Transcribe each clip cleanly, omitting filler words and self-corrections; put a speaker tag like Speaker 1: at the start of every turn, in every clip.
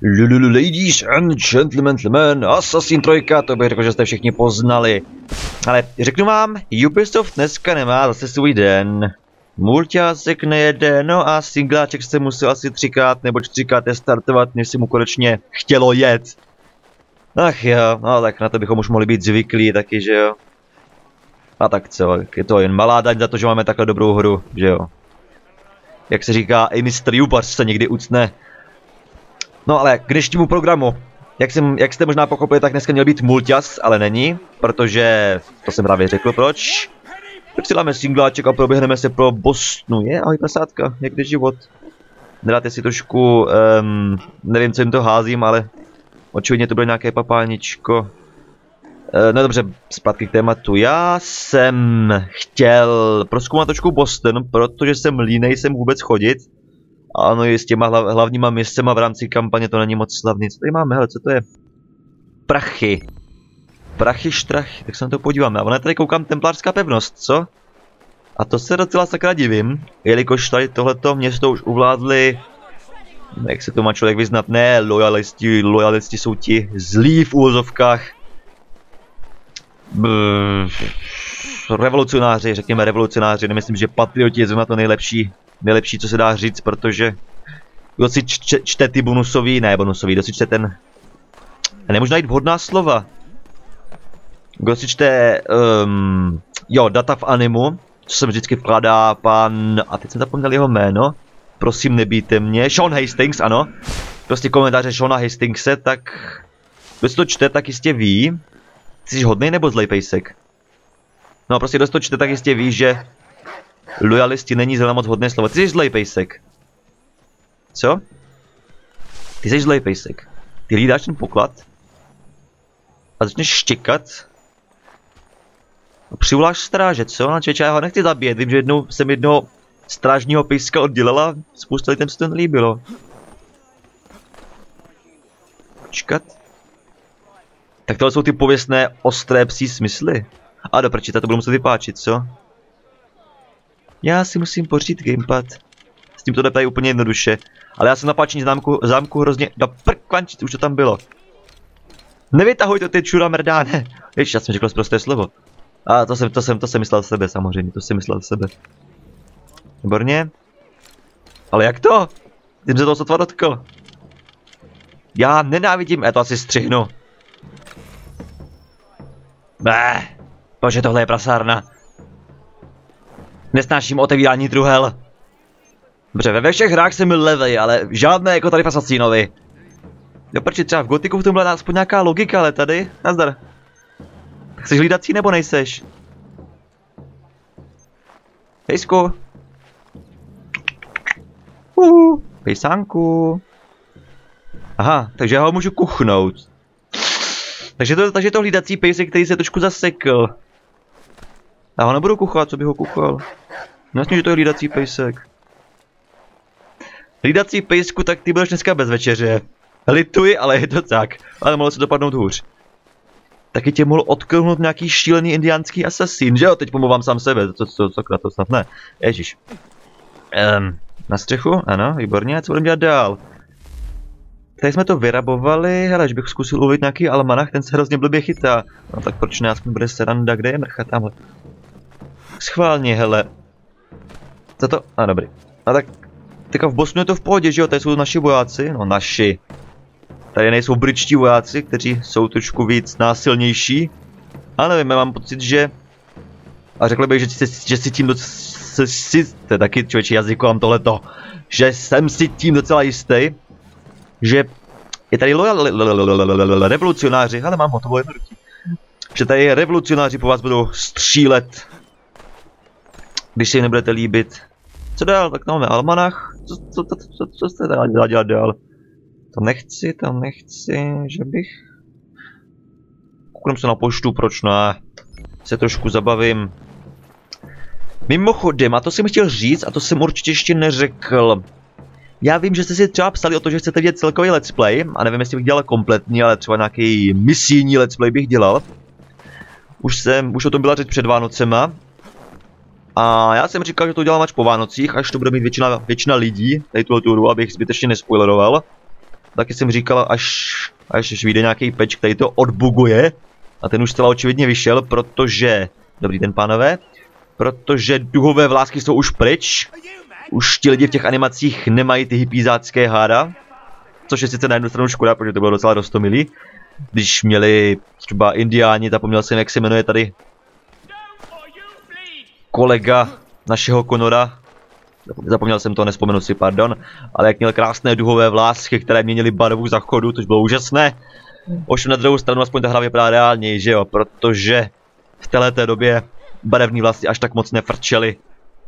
Speaker 1: Ladies and gentlemen, Assassin 3, to bych řekl, že jste všichni poznali. Ale řeknu vám, Ubisoft dneska nemá zase svůj den. Mulťásek nejede, no a singláček se musel asi 3x nebo 4x startovat, než si mu konečně chtělo jet. Ach jo, no tak na to bychom už mohli být zvyklí taky, že jo. A tak co, je to jen malá daň za to, že máme takhle dobrou hru, že jo. Jak se říká, i mistr Jubař se někdy ucne. No ale k dnešnímu programu, jak jste možná pochopili, tak dneska měl být mulťas, ale není, protože, to jsem právě řekl proč. Přidáme singláček a proběhneme se pro Bostonu, je? Ahoj pasátka, jak jde život? Nedáte si trošku, nevím, co jim to házím, ale očividně to bude nějaké papáničko. No dobře, zpátky k tématu. Já jsem chtěl prozkoumat trošku Boston, protože jsem línej sem vůbec chodit. Ano, i s těma hlavníma městcema v rámci kampaně to není moc slavný. Co tady máme? Hele, co to je? Prachy. Prachy štrachy, tak se na to podíváme. A ona tady koukám templářská pevnost, co? A to se docela sakra divím, jelikož tady tohleto město už uvládli... Jak se to má člověk vyznat? Ne, lojalisti jsou ti zlí v úvozovkách. Revolucionáři, řekněme revolucionáři, nemyslím, že patrioti je zrovna to nejlepší, co se dá říct, protože kdo si čte ty bonusový, kdo si čte ten, nemůžu najít vhodná slova. Kdo si čte, jo, data v animu, co jsem vždycky vkládá pan, a teď jsem zapomněl jeho jméno, prosím nebijte mě, Sean Hastings, ano, prostě komentáře Seana Hastingse, tak kdo si to čte, tak jistě ví. Jsi hodnej nebo zlej pejsek? No prostě kdo si to čte, tak jistě ví, že lojalisti není zrovna moc hodné slovo. Ty jsi zlej pejsek. Co? Ty jsi zlej pejsek. Ty hlídáš ten poklad a začneš štěkat a přivoláš stráže, co? No člověče, já ho nechci zabít, vím, že jednou jsem jednoho strážního pejska oddělala, spousta lidem se to nelíbilo. Počkat. Tak tohle jsou ty pověstné ostré psí smysly. A do prčita, to budu muset vypáčit, co? Já si musím pořídit gamepad. S tím to jde tady úplně jednoduše. Ale já jsem na páčení zámku hrozně... Da prkvančit, už to tam bylo. Nevytahuj to, ty čura merdáne. Ježiš, já jsem řekl zprosté slovo. A to jsem myslel sebe, samozřejmě, to jsem myslel sebe. Výborně. Ale jak to? Ty jsem se toho sotva dotkl. Já nenávidím, já to asi střihnu. Bože, tohle je prasárna. Nesnáším otevírání truhel. Dobře, ve všech hrách jsem byl levej, ale žádné jako tady v Assassinovi. Jo, proč třeba v Gotiku v tom byla aspoň nějaká logika, ale tady, nazdar. Tak jsi hlídací nebo nejseš? Pejsku. Pejsánku. Aha, takže já ho můžu kuchnout. Takže to hlídací pejsek, který se trošku zasekl. Já ho nebudu kuchat, co bych ho kuchal. Jasně, že to je hlídací pejsek. Hlídací pejsku, tak ty budeš dneska bez večeře. Lituji, ale je to tak. Ale mohlo se dopadnout hůř. Taky tě mohl odklhnout nějaký šílený indiánský asasín, že jo? Teď pomluvám sám sebe, to snad ne. Ježíš. Na střechu? Ano, výborně, co budeme dělat dál? Tady jsme to vyrabovali, hele, že bych zkusil ulovit nějaký almanach, ten se hrozně blbě chytá. No tak proč ne, aspoň bude seranda, kde je mrcha, tamhle. Schválně, hele. Co to? A dobrý. A tak, teďka v Bostonu je to v pohodě, že jo, tady jsou naši vojáci, no naši. Tady nejsou britští vojáci, kteří jsou trošku víc násilnější. A nevím, já mám pocit, že... A řekl bych, že si tím to je taky člověče jazykovám tohleto. Že jsem si tím docela jistý. Že je tady revolucionáři, ale mám ho, to bylo jednoduchý. Že tady revolucionáři po vás budou střílet, když si jim nebudete líbit. Co dál? Tak máme almanach. Co jste dá dělat dál? Tam nechci, že bych... Kouknem se na poštu, proč ne? Se trošku zabavím. Mimochodem, a to jsem chtěl říct, a to jsem určitě ještě neřekl. Já vím, že jste si třeba psali o to, že chcete vidět celkový let's play, a nevím, jestli bych dělal kompletní, ale třeba nějaký misijní let's play bych dělal. Už o tom byla řeč před Vánocema. A já jsem říkal, že to udělám až po Vánocích, až to bude mít většina lidí, tady tuhle hru, abych zbytečně nespoileroval. taky jsem říkal, až vyjde nějaký patch, který to odbuguje. A ten už zcela očividně vyšel, protože... Dobrý den, pánové. Protože duhové vlásky jsou už pryč. Už ti lidi v těch animacích nemají ty hypízácké háda. Což je sice na jednu stranu škoda, protože to bylo docela roztomilý. Když měli třeba indiáni, zapomněl jsem, jak se jmenuje tady kolega našeho Conora. Zapomněl jsem to, nespomenu si, pardon. Ale jak měl krásné duhové vlásky, které měnily barvu za chodu, což bylo úžasné. Ovšem na druhou stranu aspoň ta hra vypadá reálněji, že jo? Protože v této době barevní vlasy až tak moc nefrčely.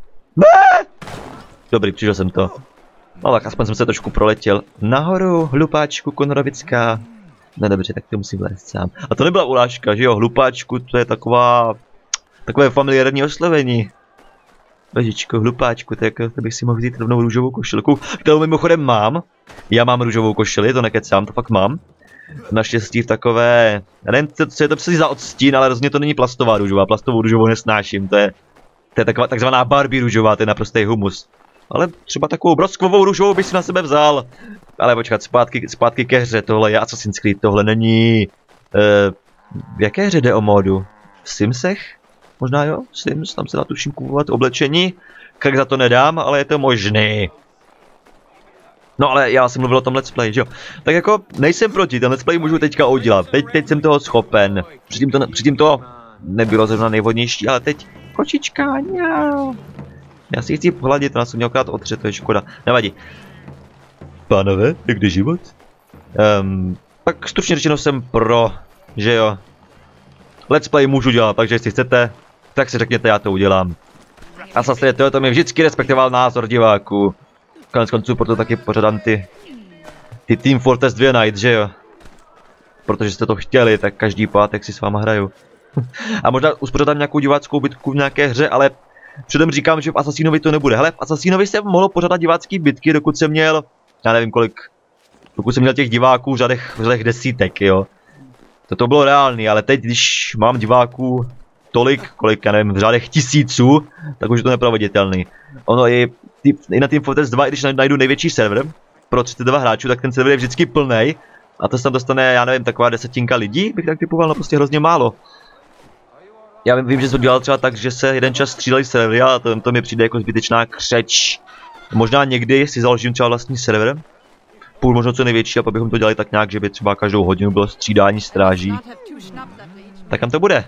Speaker 1: Dobrý, přišel jsem to. No tak aspoň jsem se trošku proletěl. Nahoru, hlupáčku Konorovická. No dobře, tak to musím lézt sám. A to nebyla urážka, že jo? Hlupáčku, to je takové familiární oslovení. Božičko, hlupáčku, tak to bych si mohl vzít rovnou růžovou košilku, kterou mimochodem mám. Já mám růžovou košili, to nekecám, to fakt mám. Naštěstí v takové, já nevím, co je to přesně za odstín, ale rozhodně to není plastová růžová, plastovou růžovou nesnáším, to je taková takzvaná Barbie růžová, to je naprostý humus. Ale třeba takovou broskvovou růžovou bych si na sebe vzal. Ale počkat, zpátky ke hře, tohle je Assassin's Creed, tohle není... v jaké hře jde o módu? V Simsech? Možná jo, Sims, tam se dá tuším kupovat oblečení. Jak za to nedám, ale je to možný. No ale já jsem mluvil o tom let's play, že jo. Tak jako nejsem proti, ten let's play můžu teďka udělat. Teď jsem toho schopen. Předtím to nebylo zrovna nejvhodnější, ale teď kočička, ňau. Já si chci pohladit, to nás měl krát otřet, to je škoda. Nevadí. Pánové, jak jde život? Tak stručně řečeno jsem pro, že jo. Let's play můžu dělat, takže jestli chcete, tak si řekněte, já to udělám. A zase to mi vždycky respektoval názor diváků. Konec konců proto taky pořádám ty Team Fortress 2 Night, že jo? Protože jste to chtěli, tak každý pátek si s váma hraju. A možná uspořádám nějakou diváckou bitku v nějaké hře, ale předem říkám, že v Assassinovi to nebude. Hele, v Assassinovi jsem mohl pořádat divácké bitky, dokud jsem měl, já nevím kolik, dokud jsem měl těch diváků v řadech desítek, jo. To bylo reálný, ale teď, když mám diváků tolik, kolik, já nevím, v řádech tisíců, tak už je to neproveditelný. Ono i na Team Fortress 2, i když najdu největší server pro 32 hráčů, tak ten server je vždycky plnej. A to se tam dostane, já nevím, taková desetinka lidí, bych tak typoval, no prostě hrozně málo. Já vím, že jsem to dělal třeba tak, že se jeden čas střídali servery a to mi přijde jako zbytečná křeč. Možná někdy si založím třeba vlastní server. Půl možná co největší, a pak bychom to dělali tak nějak, že by třeba každou hodinu bylo střídání stráží. Tak kam to bude?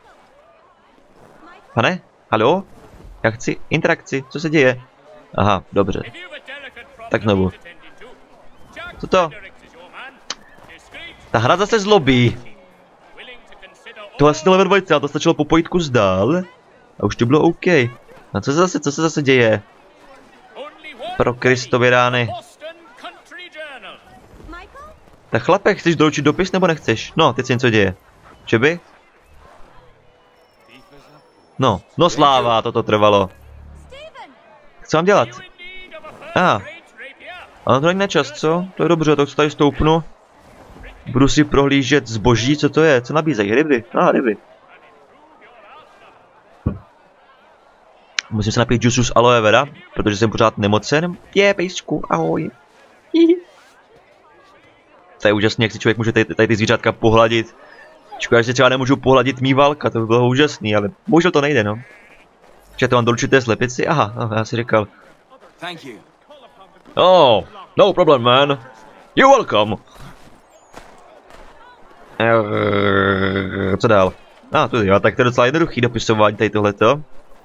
Speaker 1: Pane? Haló? Já chci interakci, co se děje? Aha, dobře. Tak znovu. Co to? Ta hra zase zlobí. To asi level 2, ale to stačilo po pojítku zdál. A už to bylo OK. A co se zase děje? Pro Kristovy rány. Tak chlape, chceš doručit dopis nebo nechceš? No, teď se něco děje. Če by? No sláva, toto trvalo. Co mám dělat? Ale to není na čas, co? To je dobře, tak se tady stoupnu. Budu si prohlížet zboží, co to je? Co nabízejí? Ryby? Ryby. Musím se napít džusu z aloe vera, protože jsem pořád nemocen. Pejsku, ahoj. To je úžasný, jak si člověk může tady ty zvířátka pohladit. Škoda, že třeba nemůžu pohladit mývalka, to by bylo úžasný, ale bohužel to nejde, no. Že to mám doručit té slepici? Aha, já si říkal. Oh, no problem, man. You're welcome. Co dál? Tu jo, tak to je docela jednoduchý dopisování tady tohleto.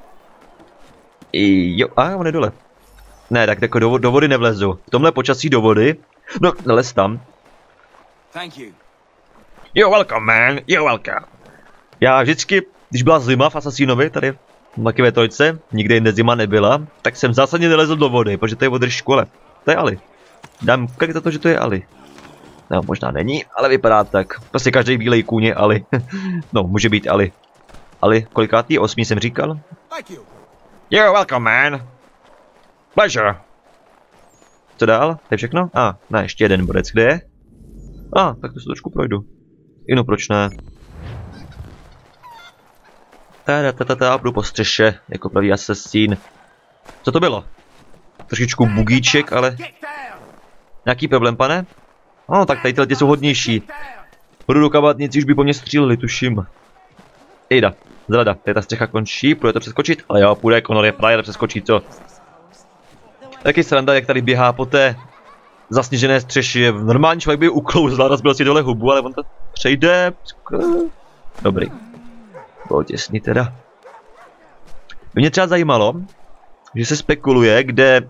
Speaker 1: Jo, on je dole. Ne, tak jako do vody nevlezu. V tomhle počasí do vody. No, lez tam. You're welcome, man. You're welcome. Já vždycky, když byla zima v Assassinovi, tady v Makivé trojce, nikde jinde zima nebyla, tak jsem zásadně nelezl do vody, protože to je v škole. To je Ali. Dám kolik za to, že to je Ali. No, možná není, ale vypadá tak. Prostě každý bílej kůň je Ali. No, může být Ali. Ali, kolikátý? 8 jsem říkal? You're welcome, man. Pleasure. Co dál? To je všechno? Ne, ještě jeden bodec, kde je? Tak to se trošku projdu. No, proč ne? Budu po střeše, jako pravý asasín. Co to bylo? Trošičku bugíček, ale... Nějaký problém, pane? No, tak tady tyhle jsou hodnější. Budu do kabátnici, už by po mě stříleli, tuším. Ejda, zrada, tady ta střecha končí, půjde to přeskočit, ale jo, půjde, Connor je právě přeskočí, co? Taky sranda, jak tady běhá po té zasněžené střeši. Normální člověk by uklouzl, rozbil si dole hubu, ale on to přejde. Dobrý. Bylo těsný teda. Mě třeba zajímalo, že se spekuluje, kde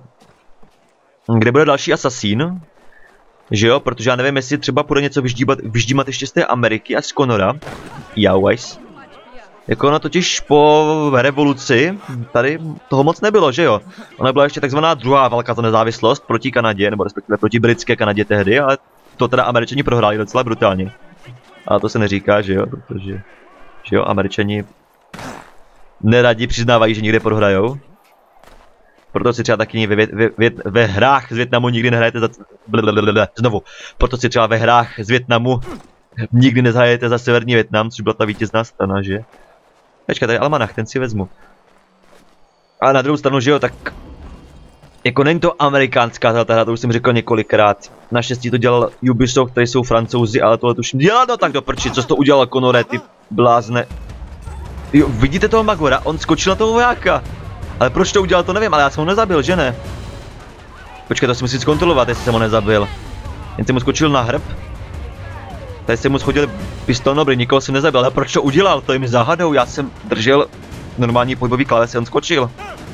Speaker 1: bude další asasín. Že jo, protože já nevím, jestli třeba půjde něco vyždímat ještě z té Ameriky a z Connora. Always. Jako ona totiž po revoluci tady toho moc nebylo, že jo? Ona byla ještě takzvaná druhá válka za nezávislost proti Kanadě, nebo respektive proti britské Kanadě tehdy, ale to teda Američani prohráli docela brutálně. Ale to se neříká, že jo, protože, že jo, Američani neradi přiznávají, že někde prohrajou. Proto si třeba taky ve hrách z Vietnamu nikdy nehrajete za... Znovu. Proto si třeba ve hrách z Vietnamu nikdy nehrajete za severní Vietnam, což byla ta vítězná strana, že? Počkej, tady almanach, ten si vezmu. Ale na druhou stranu, že jo, tak... Jako není to amerikánská ta hra, to už jsem řekl několikrát. Naštěstí to dělal Ubisoft, tady jsou Francouzi, ale tohle tuším dělal, no tak do prči, co jsi to udělal, Connore, ty blázne. Jo, vidíte toho Magora, on skočil na toho vojáka. Ale proč to udělal, to nevím, ale já jsem ho nezabil, že ne? Počkej, to si musím zkontrolovat, jestli jsem ho nezabil. Jen jsem mu skočil na hrb. Tady jsem mu schodil pistol, dobrý, nikoho jsem nezabil, ale proč to udělal? To je mi záhadou, já jsem držel normální pohybový kláves a on skočil.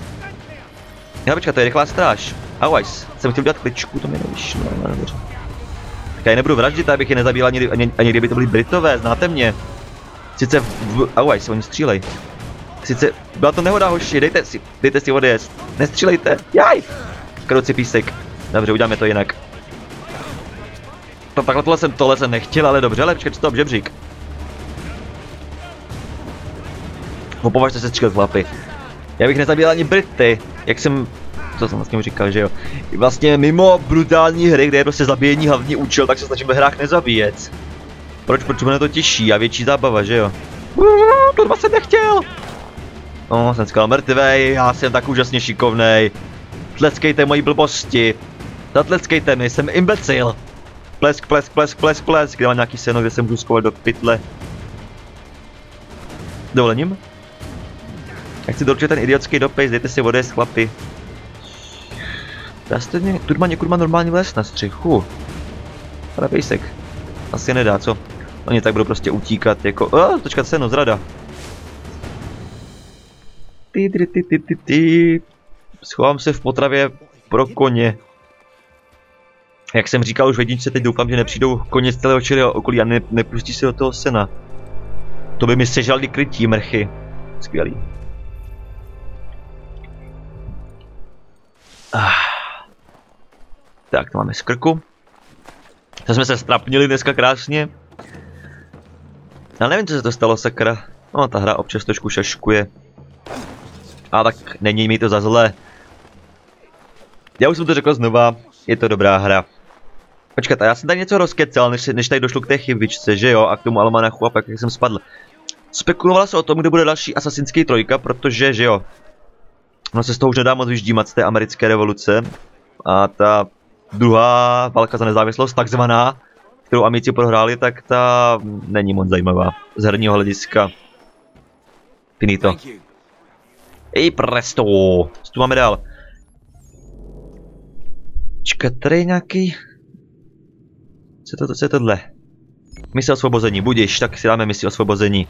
Speaker 1: Já počkat, to je rychlá stráž. Always, jsem chtěl dělat kličku, to mi nevyšlo, no dobře. Tak já nebudu vraždit, abych je nezabil ani kdyby to byli Britové, znáte mě. Sice Always, oni střílej. Sice byla to nehoda, hoši, dejte si odjezd. Nestřílejte, jaj! Krouci písek. Dobře, uděláme to jinak. Takhle tohle jsem nechtěl, ale dobře, ale počkej, stop, žebřík. Považte se střílet, chlapi. Já bych nezabíjel ani Brity, jak jsem... Co jsem vlastně říkal, že jo. Vlastně mimo brutální hry, kde je prostě zabíjení hlavní účel, tak se snažím ve hrách nezabíjet. Proč mě to těší a větší zábava, že jo. Kurva jsem nechtěl! No, jsem skvěl mrtvej, já jsem tak úžasně šikovnej. Tleskejte mojí blbosti. Zatleskejte mi, jsem imbecil. Plesk, plesk, plesk, plesk, plesk. Kde mám nějaký seno, kde se můžu schovat do pytle. Dovolením? Jak si doručit ten idiotský dopis, dejte si odejít, chlapi. Dá se mě, tu má někud normální les na střechu. Ale pejsek. Asi nedá, co? Oni tak budou prostě utíkat, jako... Točkat seno, zrada. Schovám se v potravě pro koně. Jak jsem říkal už v jedničce, teď doufám, že nepřijdou koně z celého čelého okolí a nepustí se do toho sena. To by mi sežrali krytí, mrchy. Skvělý. Tak, to máme z krku. To jsme se strapnili dneska krásně. Já nevím, co se to stalo, sakra. No, ta hra občas trošku šaškuje. A tak není mi to za zlé. Já už jsem to řekl znova, je to dobrá hra. Počkat, a já jsem tady něco rozkecal, než tady došlo k té chybičce, že jo, a k tomu almanachu a pak jak jsem spadl. Spekulovalo se o tom, kde bude další Assassinský 3, protože, že jo. No se z toho už nedá moc vyždímat z té americké revoluce. A ta druhá válka za nezávislost, takzvaná, kterou amici prohráli, tak ta není moc zajímavá. Z herního hlediska. Finito. Ej presto, co tu máme dál? Čekat, tady je nějaký... Co je tohle? Mise osvobození, budiš, tak si dáme misi osvobození.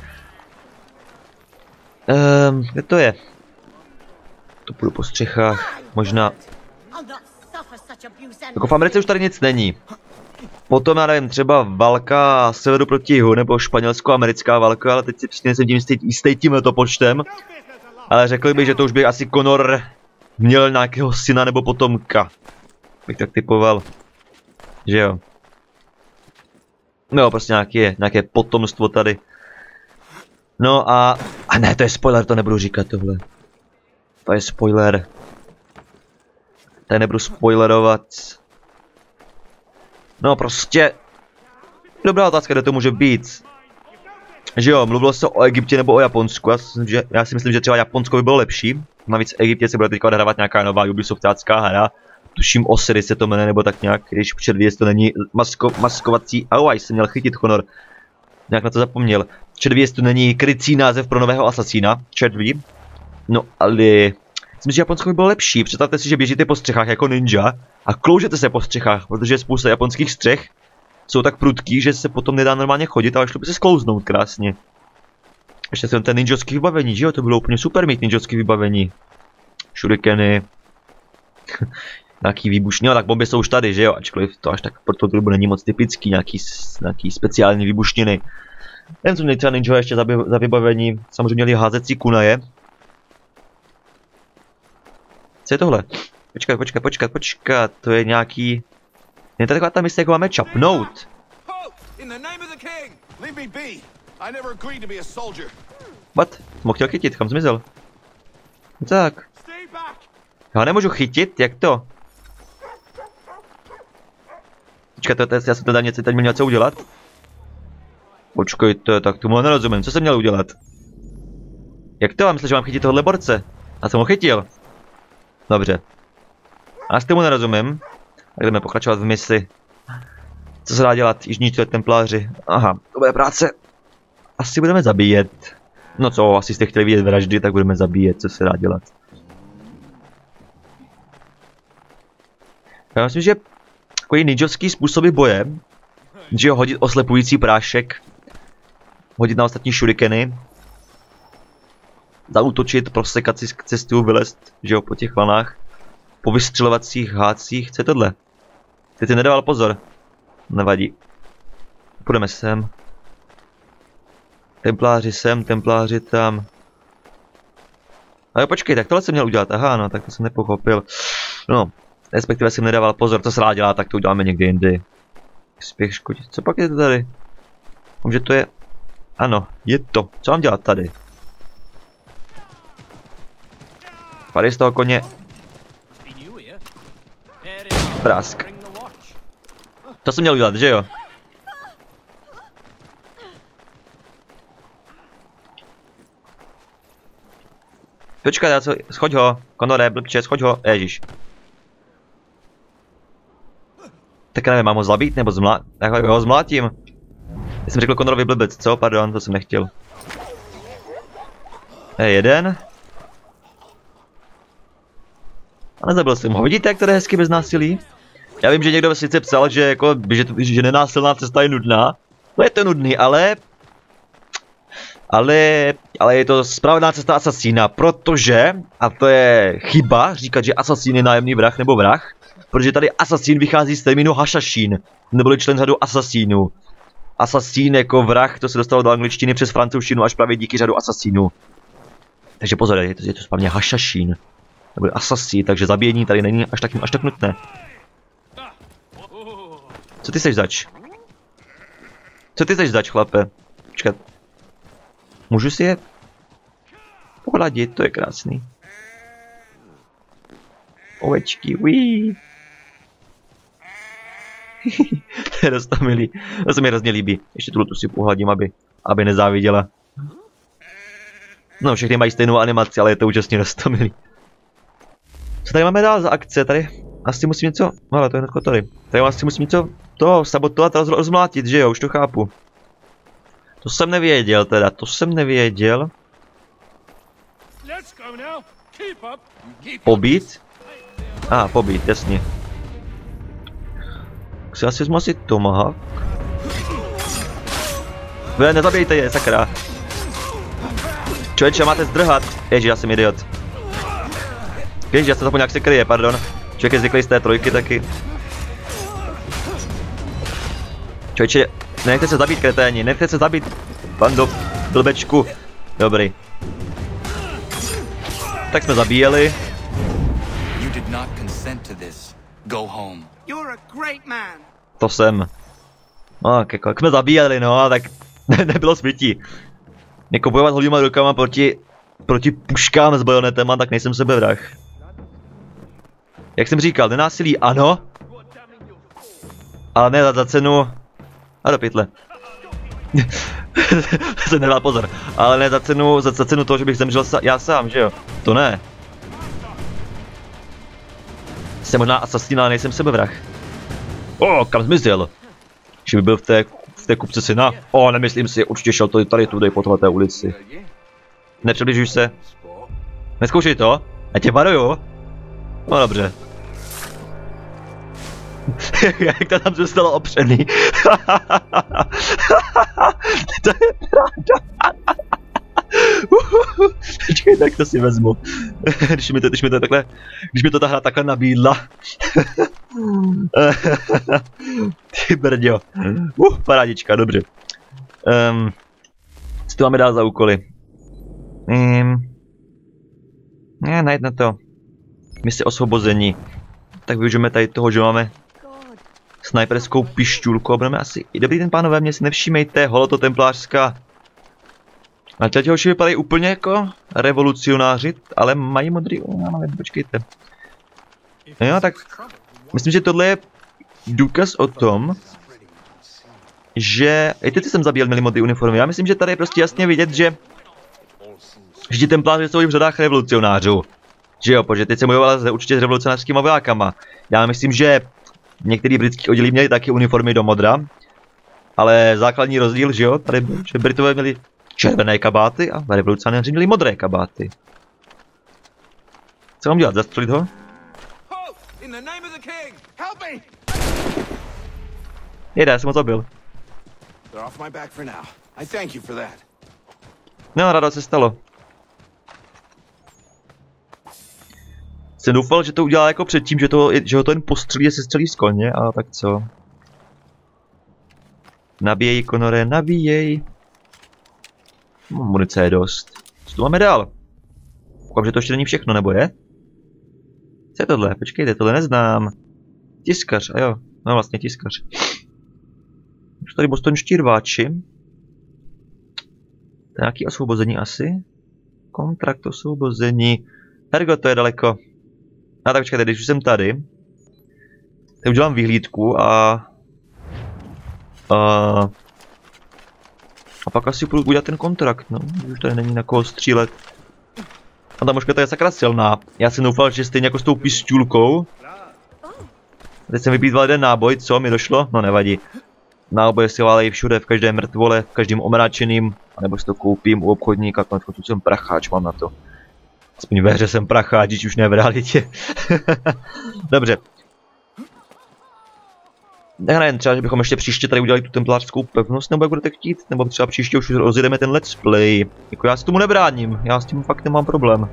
Speaker 1: Kde to je? To půjdu po střechách, možná... Jako v Americe už tady nic není. Potom, já nevím, třeba válka severu proti jihu, nebo španělsko-americká válka, ale teď si přesně nejsem tím jistý tímhleto počtem. Ale řekl bych, že to už by asi Connor měl nějakého syna nebo potomka. Bych tak typoval. Že jo. No, prostě nějaké potomstvo tady. No a ne, to je spoiler, to nebudu říkat tohle. To je spoiler. Tady nebudu spoilerovat. No prostě. Dobrá otázka, kde to může být. Že jo, mluvilo se o Egyptě nebo o Japonsku. Já si myslím, že třeba Japonsko by bylo lepší. Navíc v Egyptě se bude teďka odehrávat nějaká nová Ubisoftácká hra. tuším Osiris se to jmenuje, nebo tak nějak, když v červí, jestli to není maskovací, auaj, jsem měl chytit honor. Nějak na to zapomněl. Červí, jestli to není krycí název pro nového asasína, červí. No ale, myslím, že Japonsko by bylo lepší, představte si, že běžíte po střechách jako ninja a kloužete se po střechách, protože spousta japonských střech jsou tak prudký, že se potom nedá normálně chodit, ale šlo by se sklouznout krásně. Ještě jsem ten ninjovský vybavení, že jo, to bylo úplně super mít ninjovský vybavení. Shurikeny. Nějaký výbušný, no tak bomby jsou už tady, že jo, ačkoliv to až tak pro tu dobu není moc typický, nějaký speciální výbušniny. Nevím, co měli třeba ninjové ještě za vybavení, samozřejmě měli házecí kunaje. Co je tohle? Počkat, to je nějaký... Je to taková ta mise, jako máme čapnout. What? Mohl chtěl chytit, kam zmizel? No tak. Já nemůžu chytit, jak to? Počkejte, já jsem teda něco teď měl něco udělat? Počkejte, tak tomu nerozumím, co jsem měl udělat? Jak to? Myslím, že mám chytit tohle borce. Já jsem ho chytil. Dobře. A s tomu nerozumím. Tak jdeme pokračovat v misi. Co se dá dělat, jižní templáři? Aha, to bude práce. Asi budeme zabíjet. No co, asi jste chtěli vidět vraždy, tak budeme zabíjet, co se dá dělat. Já myslím, že takový ninjovský způsoby boje, že jo, hodit oslepující prášek, hodit na ostatní shurikeny, zaútočit, prosekat si cestu, vylezt, že jo, po těch lanách, po vystřelovacích hádcích, co je tohle? Ty jsi nedával pozor. Nevadí. Půjdeme sem. Templáři sem, templáři tam. Ale počkej, tak tohle jsem měl udělat, aha, no, tak to jsem nepochopil. No, respektive jsem nedával pozor, co se dá dělat, tak to uděláme někdy jindy. Spěch škodit, co pak je to tady? Vím, že to je... Ano, je to. Co mám dělat tady? Padej z toho koně. Prásk. To jsem měl udělat, že jo? Počkej, já co... Schoď ho, Konore, blbče, schoď ho, ježiš. Tak nevím, mám ho zabít nebo zmlátit? Jak ho zmlátím? Já jsem řekl Konorovi blbec, co? Pardon, to jsem nechtěl. Jeden. A nezabil jsem ho. Vidíte, jak to je hezky bez násilí? Já vím, že někdo sice psal, že jako, že nenásilná cesta je nudná. No je to nudný, ale je to správná cesta asasína, protože, a to je chyba říkat, že asasín je nájemný vrah nebo vrah, protože tady asasín vychází z termínu Hashashin, neboli člen řadu asasínů. Asasín jako vrah, to se dostalo do angličtiny přes francouzštinu až právě díky řadu asasínů. Takže pozor, je to správně Hashashin, neboli asasín, takže zabíjení tady není až tak nutné. Co ty seš zač? Co ty seš zač, chlape? Počkat. Můžu si je pohladit, to je krásný. Ovečky, uí. To je dost milý. To se mi hrozně líbí. Ještě tu si pohladím, aby nezáviděla. No, všechny mají stejnou animaci, ale je to úžasně dost milý. Co tady máme dál za akce? Tady asi musím něco... No, ale to je hnedko tady. Tady asi musím něco toho sabotovat a rozmlátit, že jo? Už to chápu. To jsem nevěděl teda, to jsem nevěděl. Pobít? Pobít, jasně. Tak si asi vezmu asi Tomahawk. Vy nezabijte je, sakra. Člověče, máte zdrhat. Ježi, já jsem idiot. Ježi, já jsem zapomněl, jak se kryje, pardon. Člověk je zvyklý z té trojky taky. Člověče, nechte se zabít, kreténi, nechte se zabít. Bando, blbečku. Dobrý. Tak jsme zabíjeli. To jsem. No, jak jsme zabíjeli, no, tak nebylo světí. Jako bojovat holýma rukama proti puškám s bajonetema, tak nejsem sebevrah. Jak jsem říkal, nenásilí ano. Ale ne za cenu... A do pytle. Jsem nedal pozor. Ale ne za cenu toho, že bych zemřel já sám, že jo? To ne. Jsem možná asasin, ale nejsem sebevrah. Kam zmizel? Že by byl v té kupce syna? Nemyslím si, určitě šel to tady tudy po té ulici. Nepřibližuj se. Neskoušej to, já tě varuju. No dobře. Jak to tam zůstalo opřený. To je pravda. Počkej, tak to si vezmu. Když mi to ta hra takhle nabídla. Ty brďo. Parádička, dobře. Co tu máme dál za úkoly? Najít na to. Mise osvobození. Tak využijeme tady toho, že máme snajperskou pištůlku a budeme asi i dobrý den, pánové, mě si nevšímejte, holoto templářská. A těti hoši vypadají úplně jako revolucionáři, ale mají modrý, počkejte. Jo, tak myslím, že tohle je důkaz o tom, že i teď jsem zabíjel měli modrý uniformy. Já myslím, že tady je prostě jasně vidět, že ti templáři jsou i v řadách revolucionářů. Že jo, protože teď jsem bojoval určitě s revolucionářskými vojákama. Já myslím, že některý britský oddělí měli taky uniformy do modra. Ale základní rozdíl, že jo, tady byl, že Britové měli červené kabáty a revolucionáři měli modré kabáty. Co mám dělat, zastřelit ho? Jede, já jsem ho zabil. No, ráda se stalo. Jsem doufal, že to udělá jako předtím, že ho to jen postřelí a se střelí z koně, a tak co? Nabíjej, Conore, nabíjej. Munice je dost. Co tu máme dál? Koukám, že to ještě není všechno, nebo je? Co je tohle? Počkejte, tohle neznám. Tiskař, a jo. No vlastně tiskař. Už tady bostonští rváči. To je nějaký osvobození asi? Kontrakt osvobození. Hergo, to je daleko. A tak počkejte, když už jsem tady, tak udělám vyhlídku a pak asi půjdu udělat ten kontrakt, no, už tady není na koho střílet. A ta mužka to je sakra silná. Já jsem doufal, že stejně jako s tou pistůlkou. Teď jsem vypídval jeden náboj, co mi došlo? No nevadí. Náboje si válejí všude, v každé mrtvole, v každém omračeným, anebo si to koupím u obchodníka, konec konců jsem pracháč, mám na to. Aspoň ve hře jsem pracháč, už ne v realitě. Dobře. Tak nevím, třeba, že bychom ještě příště tady udělali tu templářskou pevnost, nebo jak budete chtít, nebo třeba příště už rozjedeme ten let's play. Jako já si tomu nebráním, já s tím fakt nemám problém.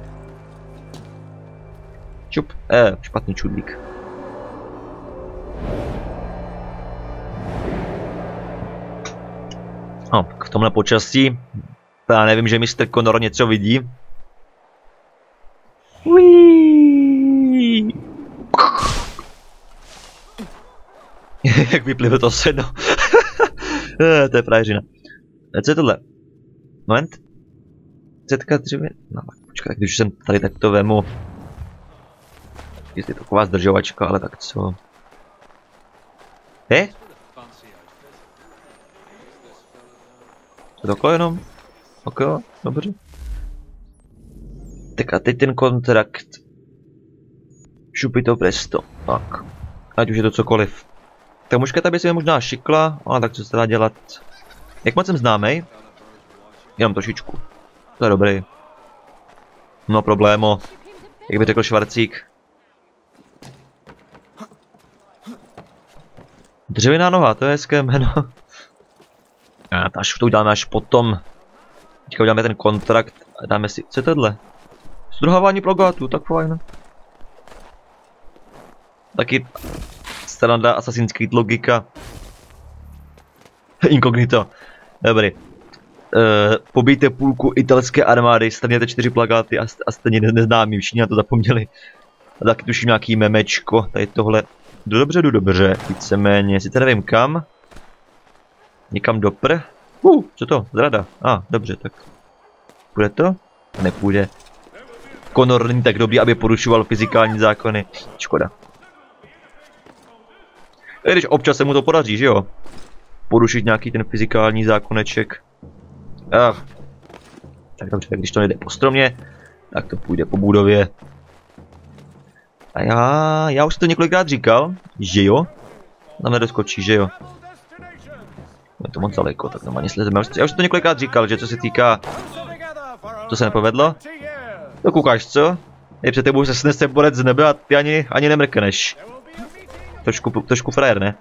Speaker 1: Čup, špatný čudlík. No, v tomhle počasí, já nevím, že Mr. Conor něco vidí. Jak vyplive to seno. To je frajeřina. Co je tohle? Moment. Zetka dřevě. No, počkej, když jsem tady, tak to vemu. Jestli je taková zdržovačka, ale tak co? To takhle jenom? Ok, dobře. Tak a teď ten kontrakt. Šupito presto. Tak. Ať už je to cokoliv. Ta mužka by se mi možná šikla, ale tak co se dá dělat. Jak moc jsem známej? Jenom trošičku. To je dobrý. No problémo. Jak by řekl Švarcík. Dřevěná noha, to je hezké jméno. Až to uděláme až potom. Teďka uděláme ten kontrakt a dáme si... Co je tohle? Zdruhávání plagátů, tak fajn. Taky standardná Assassin's Creed logika. Inkognito. Dobrý. Pobijte půlku italské armády, staněte 4 plakáty a stejně neznámí, všichni na to zapomněli. A taky tuším nějaký memečko, tady tohle. Jdu dobře, víceméně, sice nevím kam. Někam dopr. Co to? Zrada. Dobře, tak. Půjde to? Nepůjde. Conor není tak dobrý, aby porušoval fyzikální zákony. Škoda. Když občas se mu to podaří, že jo? Porušit nějaký ten fyzikální zákoneček. Tak dobře, tak když to nejde po stromě, tak to půjde po budově. A já už jsem to několikrát říkal, že jo? Tam nedoskočí, že jo? Je to moc daleko, tak normálně slezeme. Já už jsem to několikrát říkal, že co se týká... To se nepovedlo? To koukáš, co? Je před tebou se snese borec z nebe a ty ani nemrkneš. Trošku frajer, ne?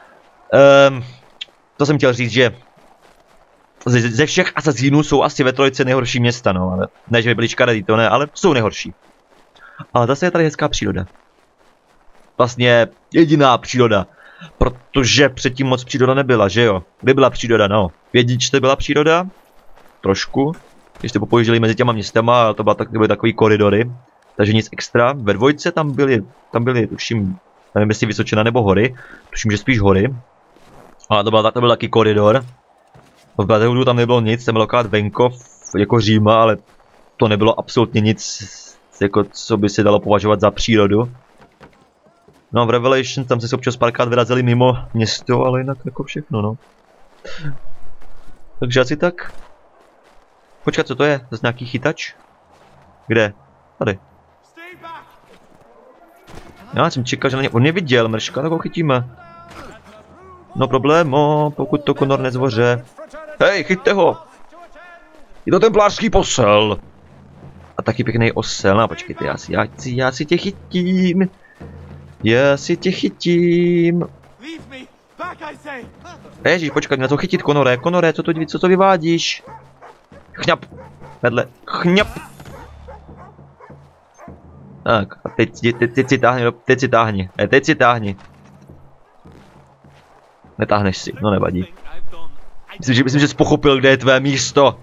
Speaker 1: To jsem chtěl říct, že ze všech asasínů jsou asi ve trojce nejhorší města, no, ale ne, že by byli škaredý, to ne, ale jsou nejhorší. Ale zase je tady hezká příroda. Vlastně jediná příroda, protože předtím moc příroda nebyla, že jo? Kde byla příroda, no? V jedničce byla příroda, trošku, když jste popojížděli mezi těma městama, ale to byly takový koridory, takže nic extra. Ve dvojce tam byly, tuším, nevím jestli Vysočina nebo hory, tuším, že spíš hory. Ale to byl taky koridor. V Battlefieldu tam nebylo nic, tam byl akorát venkov, jako Říma, ale to nebylo absolutně nic, jako co by se dalo považovat za přírodu. No v Revelation tam se občas párkrát vyrazili mimo město, ale jinak jako všechno, no. Takže asi tak. Počkat, co to je? Zase nějaký chytač? Kde? Tady. Já jsem čekal, že na ně... On mě viděl, mrška, tak ho chytíme. No problémo, pokud to Connor nezvoře. Hej, chyťte ho! Je to templářský posel! A taky pěkný osel, no počkejte, já si tě chytím. Já si tě chytím. Ježíš, počkat, na to chytit, Connore, co to vyvádíš? Chňap! Vedle, chňap! Tak, a teď si táhni. Netáhneš si, no nevadí. Myslím, že jsi pochopil, kde je tvé místo.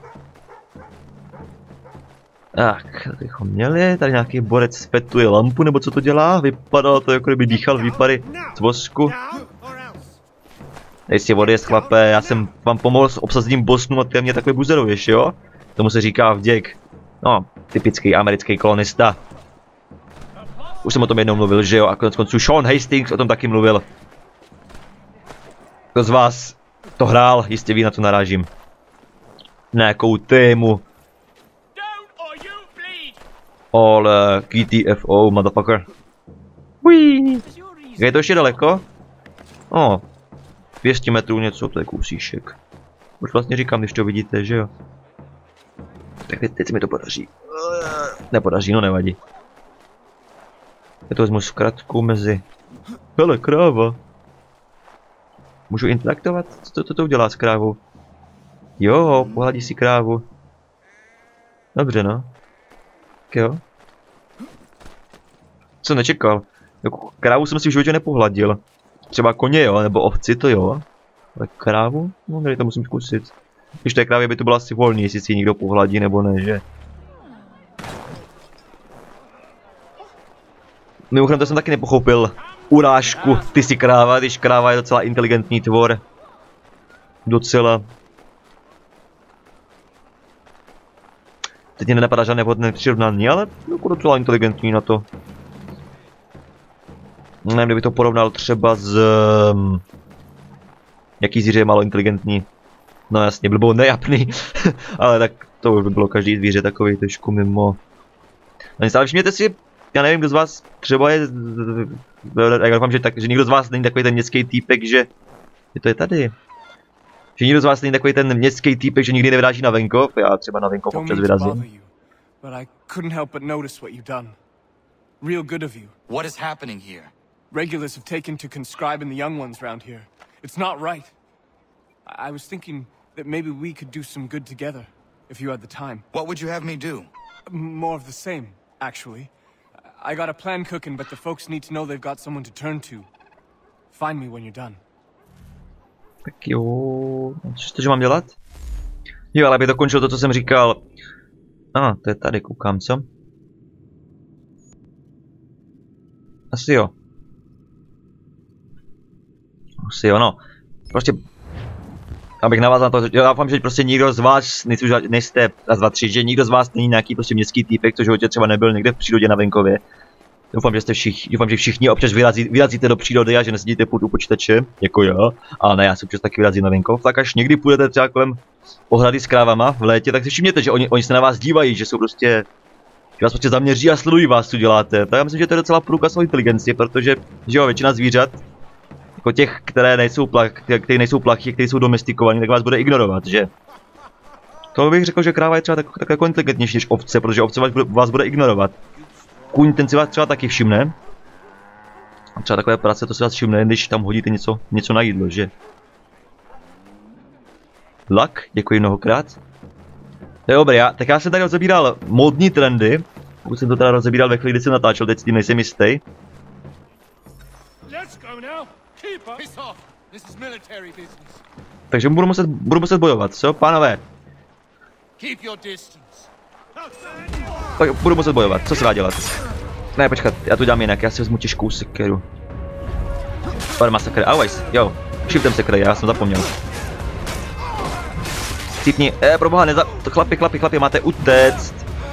Speaker 1: Tak, tady bychom měli, tady nějaký borec spetuje lampu, nebo co to dělá? Vypadalo to, jako kdyby dýchal výpary z vosku. Dej si vody, chlape, já jsem vám pomohl s obsazením Bostonu a ty mě takhle buzeruješ, jo? Tomu se říká vděk. No, typický americký kolonista. Už jsem o tom jednou mluvil, že jo? A konec konců Sean Hastings o tom taky mluvil. Kdo z vás to hrál, jistě ví, na to narážím. Nějakou tému. Ale GTFO, motherfucker. Uiii. Je to ještě daleko? O, 200 metrů něco, to je kousíšek. Už vlastně říkám, když to vidíte, že jo? Tak teď se mi to podaří. Nepodaří, no nevadí. Já to vezmu zkratku mezi... Hele, kráva. Můžu interaktovat? Co to udělá s krávou? Jo, pohladí si krávu. Dobře, no. Tak jo. Co nečekal? Jako krávu jsem si v životě nepohladil. Třeba koně jo, nebo ovci to jo. Ale krávu? No, tady to musím zkusit. Když té krávě by to bylo asi volný, jestli si ji někdo pohladí nebo ne, že? Mimochodem to jsem taky nepochopil. Urážku, ty jsi kráva, když kráva je docela inteligentní tvor. Docela. Teď mě nenapadá žádné vhodné přirovnání, ale jako docela inteligentní na to. Nevím, kdyby to porovnal třeba s... jaký zvíře je málo inteligentní. No jasně, blbou nejapný. Ale tak to už by bylo každý zvíře takový trošku mimo. No ale všimněte si, já nevím, kdo z vás třeba je... Já doufám, že nikdo z vás není takový ten městský týpek, že to je tady. Že nikdo z vás není takový ten městský týpek, že nikdy nevyráží na venkov. Já třeba na venkov občas vyrazím.
Speaker 2: Real good of you. What is happening here? Regulars have taken to conscribing the young ones around here. It's not right. I was thinking that maybe we could do some good together, if you had the time. What would you have me do? More of the same, actually. I got a plan cooking, but the folks need to know they've got someone to turn to. Find me when you're done.
Speaker 1: Tak jo, cože mám dělat? Jo, ale aby dokončil to, co jsem říkal. To je tady, koukám, co? Asi jo. Asi jo, no. Prostě... Abych navázal na to, já doufám, že prostě nikdo z vás, nejste raz, dva, tři, že nikdo z vás není nějaký prostě městský týpek, co v životě třeba nebyl někde v přírodě na venkově. Doufám, že všichni občas vyrazíte do přírody a že nesedíte u počítače, jako já. Ale ne, já se občas taky vyrazím na venkov, tak až někdy půjdete třeba kolem ohrady s krávama v létě, tak si všimněte, že oni se na vás dívají, že jsou prostě vás prostě zaměří a sledují vás, co děláte. Tak já myslím, že to je docela průkaz o inteligenci, protože, že jo, většina zvířat, jako těch, které nejsou plachí, které jsou domestikovaní, tak vás bude ignorovat, že? To bych řekl, že kráva je třeba tak jako inteligentnější než ovce, protože ovce vás bude ignorovat. Kůň, ten si vás třeba taky všimne. A třeba takové práce, to si vás všimne, když tam hodíte něco na jídlo, že? Lak, děkuji mnohokrát. To je dobré, tak já jsem tady rozebíral módní trendy. Pokud jsem to teda rozebíral ve chvíli, kdy jsem natáčel, teď s tím nejsem jistý. Takže budu muset bojovat, co, pánové? Tak budu muset bojovat, co se dá dělat? Ne, počkat, já to dělám jinak, já si vezmu těžkou sekeru. Pár masakr, always, jo, shiftem sekery, já jsem zapomněl. Cípni, proboha, chlapi, máte utéct.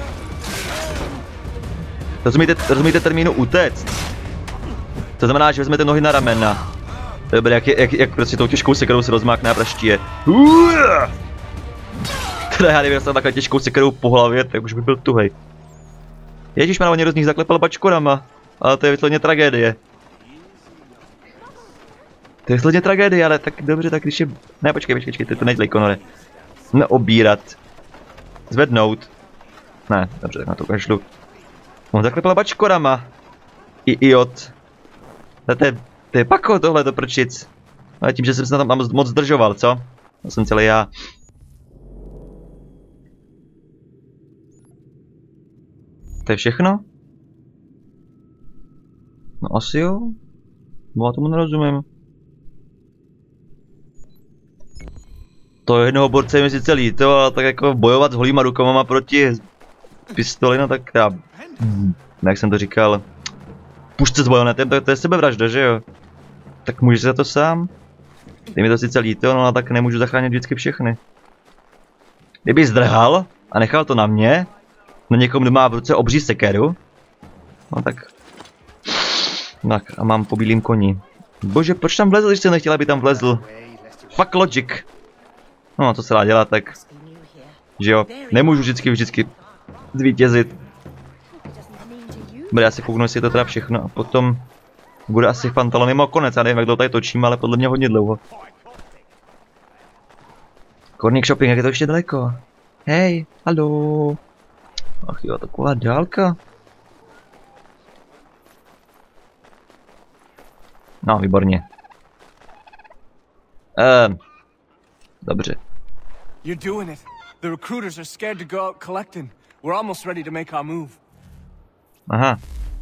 Speaker 1: Rozumíte termínu utéct? To znamená, že vezmete nohy na ramena. Dobré, jak prostě tou těžkou sekerou se rozmákne a praštíje. Teda já nevím, takhle těžkou sekerou po hlavě, tak už by byl tuhej. Ježišmarja, někdo z nich zaklepal bačkorama. Ale to je vysloveně tragédie. To je vysloveně tragédie, ale tak dobře, tak když je... Ne, počkej, to nejde, Conore. Neobírat. Zvednout. Ne, dobře, tak na to kašlu. On zaklepal bačkorama. Idiot. To je pako tohle, to prčic. Ale tím, že jsem se tam moc zdržoval, co? To jsem celý já. To je všechno? No asi jo. No já tomu nerozumím. To jednoho borce je mi sice líto, ale tak jako bojovat s holýma rukama proti pistoli, no tak já... Jak jsem to říkal... Pušce s bajonetem, to je sebevražda, že jo? Tak můžeš za to sám? Je mi to sice líto, no a tak nemůžu zachránit vždycky všechny. Kdyby zdrhal a nechal to na mě, na někom, kdo má v ruce obří sekeru, no tak... Tak a mám po bílým koni. Bože, proč tam vlezl, když jsem nechtěl, aby tam vlezl? Fuck logic. No, co se dá dělat, tak... Že jo, nemůžu vždycky zvítězit. Bude, já si kouknu, jestli je to teda všechno a potom... Bude asi Fantalonimo konec, já nevím, jak to tady točím, ale podle mě hodně dlouho. Cornic Shopping, jak je to ještě daleko? Hej, haló. Ach jo, taková dálka. No, výborně. Dobře.
Speaker 2: You're doing it. The recruiters are scared to go out collecting. We're almost ready to make our move.
Speaker 1: Aha.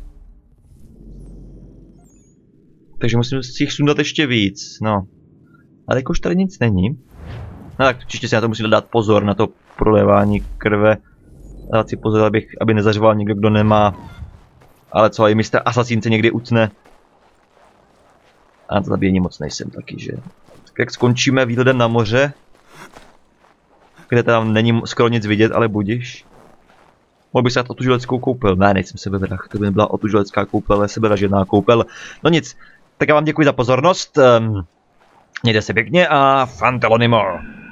Speaker 1: Takže musím si jich sundat ještě víc, no. Ale jakož tady nic není. No tak příště si na to musím dát pozor, na to prolévání krve. Dát si pozor, aby nezařval někdo, kdo nemá. Ale co, i mistr asasínce někdy utne. A na to zabíjení moc nejsem taky, že? Tak jak skončíme výhledem na moře, kde tam není skoro nic vidět, ale budiš. Mohl bych se dát otužileckou koupel. Ne, nejsem sebevrah, to by nebyla otužilecká koupel, ale sebevražedná koupel. No nic, tak já vám děkuji za pozornost. Mějte se pěkně a Fantalonimo.